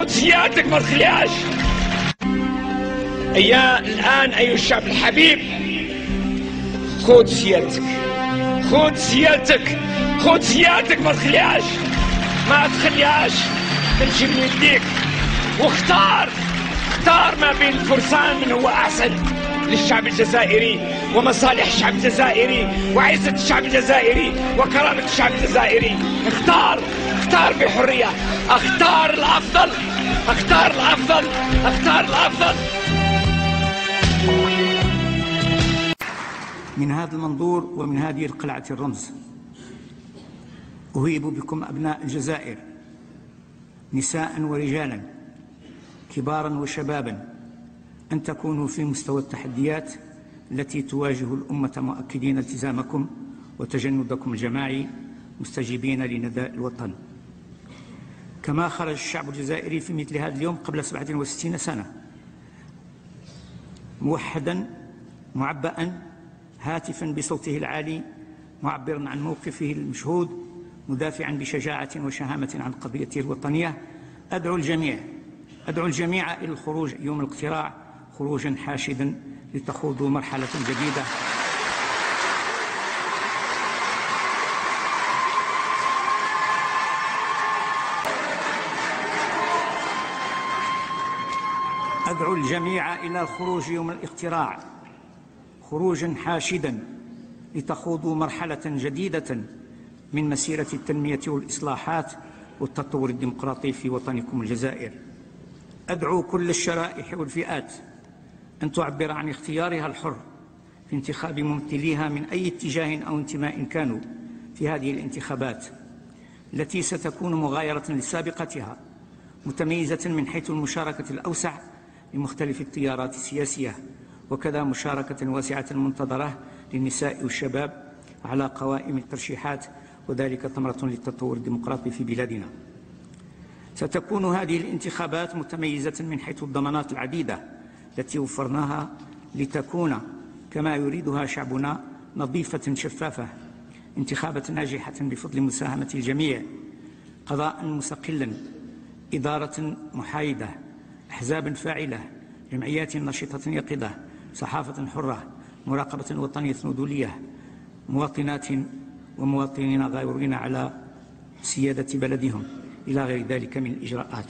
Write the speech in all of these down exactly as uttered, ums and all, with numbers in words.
سيادتك ما تخليهاش. يا الآن أيها الشعب الحبيب، خذ سيادتك، خذ سيادتك، خذ سيادتك ما تخليهاش، ما تخليهاش تمشي من يديك، واختار، اختار ما بين الفرسان من هو أحسن للشعب الجزائري ومصالح الشعب الجزائري وعزة الشعب الجزائري وكرامة الشعب الجزائري. اختار، اختار بحرية، اختار الأفضل، اختار الأفضل، اختار الأفضل. من هذا المنظور ومن هذه القلعة الرمز أهيب بكم أبناء الجزائر، نساء ورجالا، كبارا وشبابا، أن تكونوا في مستوى التحديات التي تواجه الأمة، مؤكدين التزامكم وتجندكم الجماعي، مستجيبين لنداء الوطن. كما خرج الشعب الجزائري في مثل هذا اليوم قبل سبعة وستين سنة، موحدا معبأ هاتفا بصوته العالي، معبرا عن موقفه المشهود، مدافعا بشجاعة وشهامة عن قضيته الوطنية. أدعو الجميع أدعو الجميع إلى الخروج يوم الاقتراع خروجا حاشدا لتخوضوا مرحلة جديدة أدعو الجميع إلى الخروج يوم الاقتراع خروجا حاشدا لتخوضوا مرحلة جديدة من مسيرة التنمية والإصلاحات والتطور الديمقراطي في وطنكم الجزائر. أدعو كل الشرائح والفئات أن تعبر عن اختيارها الحر في انتخاب ممثليها من أي اتجاه أو انتماء كانوا في هذه الانتخابات التي ستكون مغايرة لسابقتها، متميزة من حيث المشاركة الأوسع لمختلف التيارات السياسية، وكذا مشاركة واسعة منتظرة للنساء والشباب على قوائم الترشيحات، وذلك ثمرة للتطور الديمقراطي في بلادنا. ستكون هذه الانتخابات متميزة من حيث الضمانات العديدة التي وفرناها لتكون كما يريدها شعبنا، نظيفة شفافة، انتخابات ناجحة بفضل مساهمة الجميع، قضاء مستقلا، إدارة محايدة، أحزاب فاعلة، جمعيات نشطة يقظة، صحافة حرة، مراقبة وطنية ودولية، مواطنات ومواطنين غايرين على سيادة بلدهم، إلى غير ذلك من الإجراءات.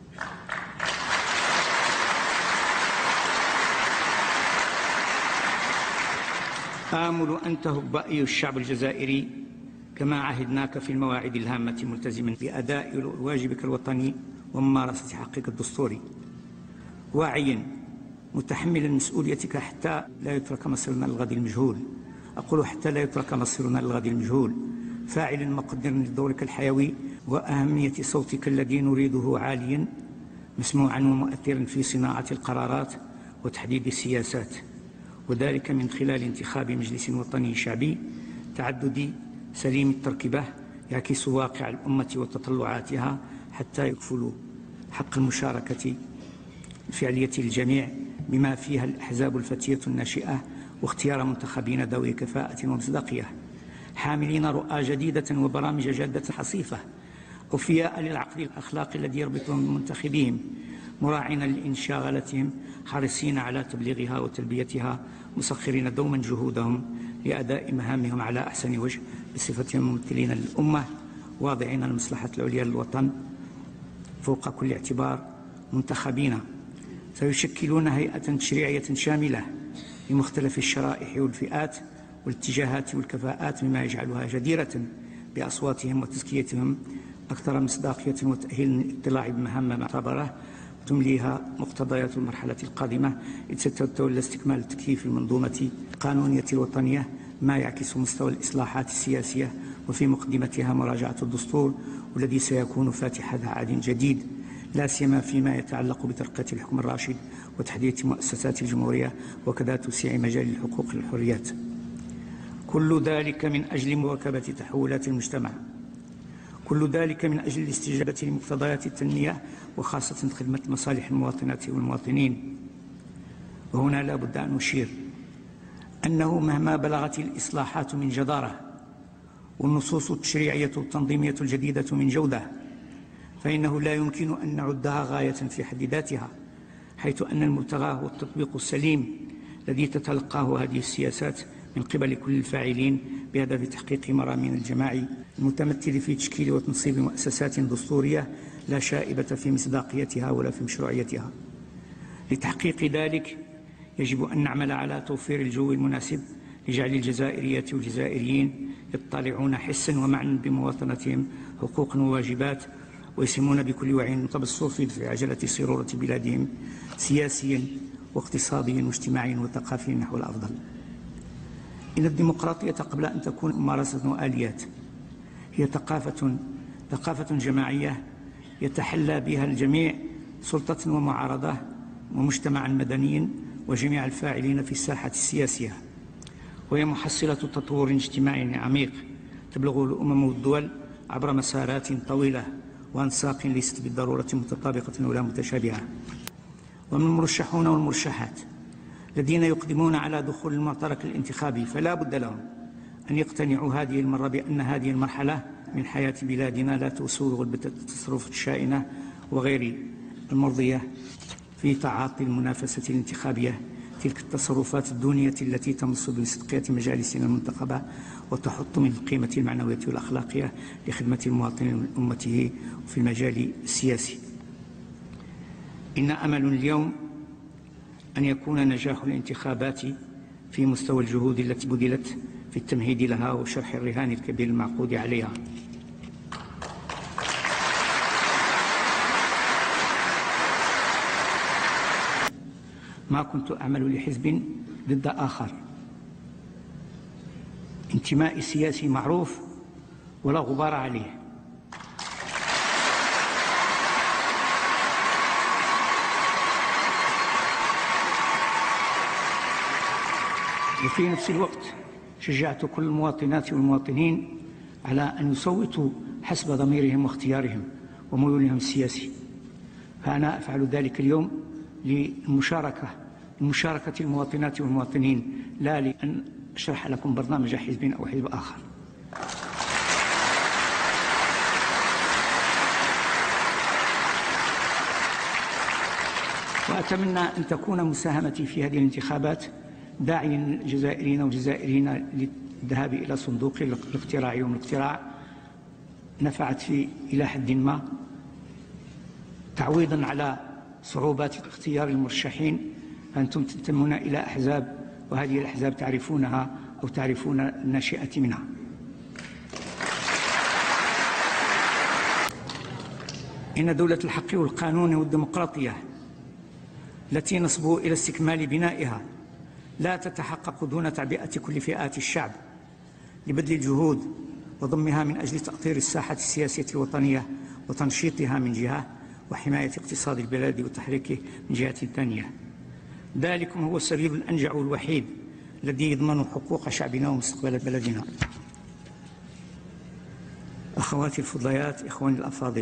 آمل أن تهب أيها الشعب الجزائري كما عهدناك في المواعيد الهامة، ملتزما بأداء واجبك الوطني وممارسة حقك الدستوري، واعيا متحملا مسؤوليتك حتى لا يترك مصيرنا للغد المجهول. أقول حتى لا يترك مصيرنا للغد المجهول، فاعلا مقدرا لدورك الحيوي وأهمية صوتك الذي نريده عاليا، مسموعا ومؤثرا في صناعة القرارات وتحديد السياسات، وذلك من خلال انتخاب مجلس وطني شعبي تعددي سليم التركيبة يعكس واقع الأمة وتطلعاتها، حتى يكفل حق المشاركة الفعلية للجميع بما فيها الأحزاب الفتية الناشئة، واختيار منتخبين ذوي كفاءة ومصداقية، حاملين رؤى جديدة وبرامج جادة حصيفة، أوفياء للعقد الأخلاقي الذي يربطهم بمنتخبيهم، مراعين لإنشاغالتهم، حريصين على تبليغها وتلبيتها، مسخرين دوما جهودهم لأداء مهامهم على أحسن وجه بصفتهم ممثلين للأمة، واضعين المصلحة العليا للوطن فوق كل اعتبار، منتخبين سيشكلون هيئة تشريعية شاملة لمختلف الشرائح والفئات والاتجاهات والكفاءات، مما يجعلها جديرة بأصواتهم وتزكيتهم أكثر مصداقية وتأهيل للاطلاع بمهام معتبرة تمليها مقتضيات المرحلة القادمة، إذ ستتولى استكمال التكييف المنظومة القانونية الوطنية، ما يعكس مستوى الإصلاحات السياسية، وفي مقدمتها مراجعة الدستور، والذي سيكون فاتحة عهد جديد، لا سيما فيما يتعلق بترقية الحكم الراشد وتحديث مؤسسات الجمهورية، وكذا توسيع مجال الحقوق والحريات. كل ذلك من أجل مواكبة تحولات المجتمع، كل ذلك من أجل الاستجابة لمقتضيات التنمية، وخاصة خدمة مصالح المواطنات والمواطنين. وهنا لا بد أن نشير أنه مهما بلغت الإصلاحات من جدارة والنصوص التشريعية التنظيمية الجديدة من جودة، فإنه لا يمكن أن نعدها غاية في حد ذاتها، حيث أن المبتغى هو التطبيق السليم الذي تتلقاه هذه السياسات من قبل كل الفاعلين بهدف تحقيق مرامين الجماعي المتمثل في تشكيل وتنصيب مؤسسات دستورية لا شائبة في مصداقيتها ولا في مشروعيتها. لتحقيق ذلك يجب أن نعمل على توفير الجو المناسب لجعل الجزائرية والجزائريين يطلعون حسا ومعنى بمواطنتهم حقوقا وواجبات، ويسهمون بكل وعي متبصر في عجلة صيرورة بلادهم سياسيا واقتصاديا واجتماعيا وثقافيا نحو الأفضل. إن الديمقراطية قبل أن تكون ممارسة وآليات هي ثقافة ثقافة جماعية يتحلى بها الجميع، سلطة ومعارضة ومجتمعا مدنيا وجميع الفاعلين في الساحة السياسية، وهي محصلة تطور اجتماعي عميق تبلغ الأمم والدول عبر مسارات طويلة وأنساق ليست بالضرورة متطابقة ولا متشابهة. ومن المرشحون والمرشحات الذين يقدمون على دخول المعترك الانتخابي فلا بد لهم أن يقتنعوا هذه المرة بأن هذه المرحلة من حياة بلادنا لا تسوغ بالتصرفات الشائنة وغير المرضية في تعاطي المنافسة الانتخابية، تلك التصرفات الدونية التي تمس بصدقية مجالسنا المنتخبة وتحط من القيمة المعنوية والأخلاقية لخدمة المواطن وأمته في المجال السياسي. إن أمل اليوم أن يكون نجاح الانتخابات في مستوى الجهود التي بذلت في التمهيد لها وشرح الرهان الكبير المعقود عليها. ما كنت أعمل لحزب ضد آخر، انتمائي السياسي معروف ولا غبار عليه. وفي نفس الوقت شجعت كل المواطنات والمواطنين على أن يصوتوا حسب ضميرهم واختيارهم وميولهم السياسي، فأنا أفعل ذلك اليوم للمشاركة لمشاركة المواطنات والمواطنين، لا لأن أشرح لكم برنامج حزب أو حزب آخر. وأتمنى أن تكون مساهمتي في هذه الانتخابات داعيا الجزائريين والجزائريين للذهاب إلى صندوق الاقتراع يوم الاقتراع نفعت في إلى حد ما، تعويضا على صعوبات اختيار المرشحين. أنتم تنتمون إلى أحزاب، وهذه الأحزاب تعرفونها أو تعرفون الناشئة منها. إن دولة الحق والقانون والديمقراطية التي نصبو إلى استكمال بنائها لا تتحقق دون تعبئة كل فئات الشعب لبذل الجهود وضمها من أجل تأطير الساحة السياسية الوطنية وتنشيطها من جهة، وحماية اقتصاد البلاد وتحريكه من جهة ثانية. ذلكم هو السبيل الأنجع والوحيد الذي يضمن حقوق شعبنا ومستقبل بلدنا. أخواتي الفضليات، إخواني الأفاضل،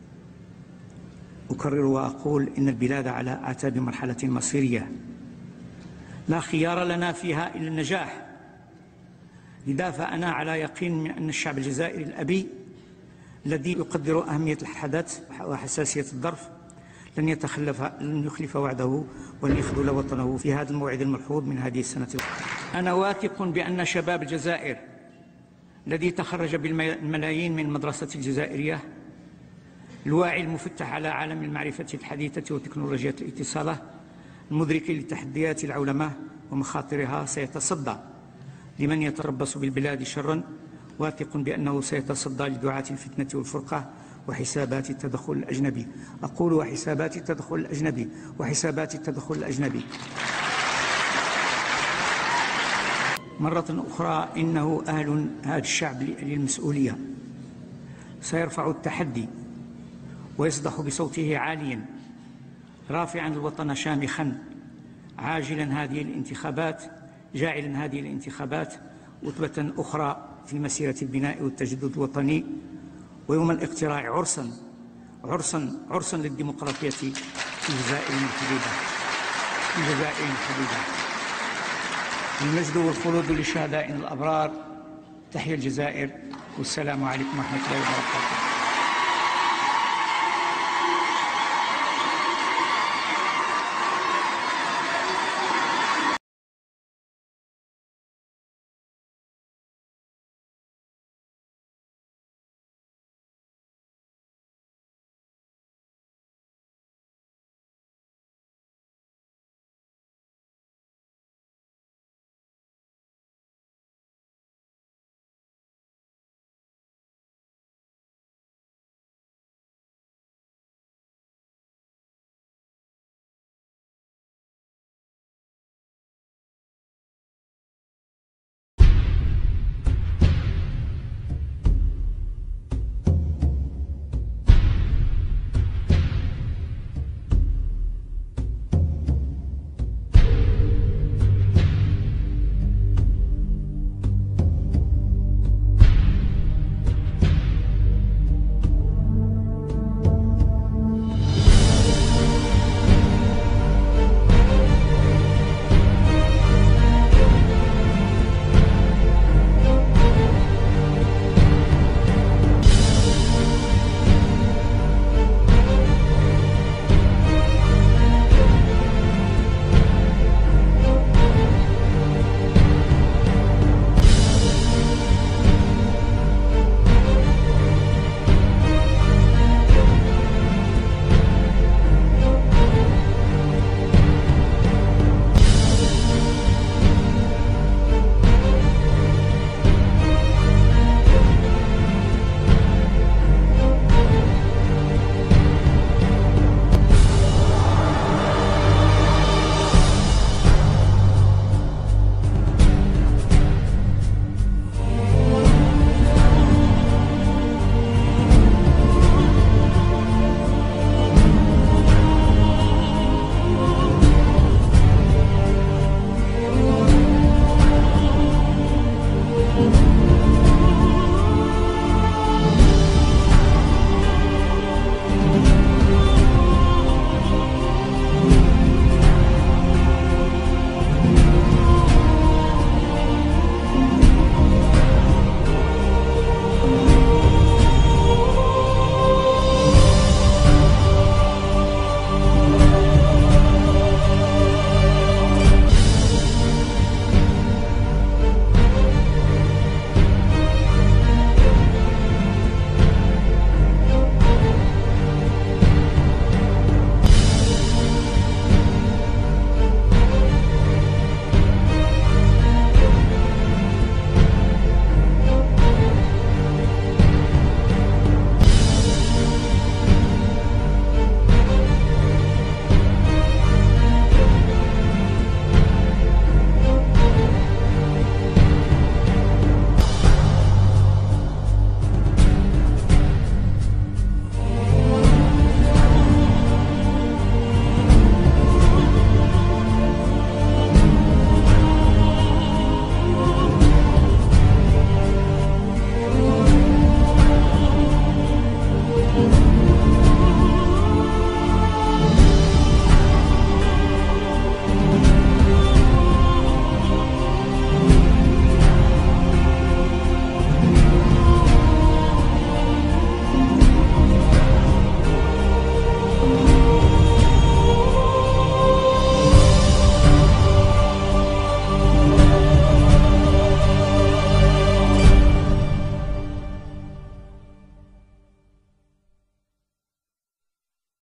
أكرر وأقول إن البلاد على أعتاب مرحلة مصيرية لا خيار لنا فيها إلا النجاح. لذا فأنا على يقين من أن الشعب الجزائري الأبي الذي يقدر أهمية الحدث وحساسية الظرف لن يتخلف لن يخلف وعده ولن يخذل وطنه في هذا الموعد الملحوظ من هذه السنة. أنا واثق بأن شباب الجزائر الذي تخرج بالملايين من المدرسة الجزائرية الواعي المفتح على عالم المعرفة الحديثة وتكنولوجيا الاتصالات المدرك لتحديات العولمة ومخاطرها سيتصدى لمن يتربص بالبلاد شرا، واثق بأنه سيتصدى لدعاة الفتنة والفرقة وحسابات التدخل الأجنبي. أقول وحسابات التدخل الأجنبي وحسابات التدخل الأجنبي. مرة أخرى إنه أهل هذا الشعب للمسؤولية، سيرفع التحدي ويصدح بصوته عاليا رافعا الوطن شامخا، عاجلا هذه الانتخابات جاعلا هذه الانتخابات وثبة أخرى في مسيرة البناء والتجدد الوطني، ويوم الاقتراع عرسا عرسا عرسا للديمقراطية في الجزائر الحبيبة في الجزائر الحبيبة. المجد والخلود لشهدائنا الأبرار. تحيا الجزائر، والسلام عليكم ورحمة الله وبركاته.